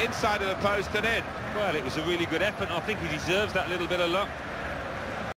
inside of the post and in. Well, it was a really good effort, and I think he deserves that little bit of luck.